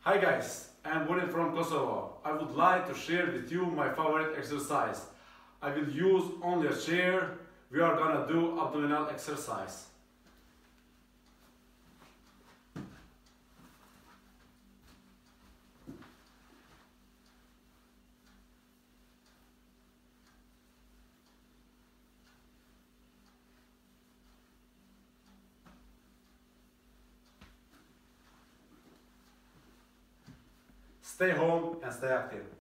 Hi guys, I'm William from Kosovo. I would like to share with you my favorite exercise. I will use only a chair. We are gonna do abdominal exercise. Stay home and stay active.